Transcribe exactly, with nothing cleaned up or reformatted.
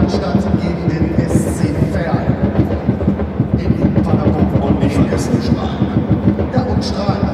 Neustadt gegen den S C Feiern. In Paderborn. Und nicht vergessen Strahlen. Ja, und Strahlen.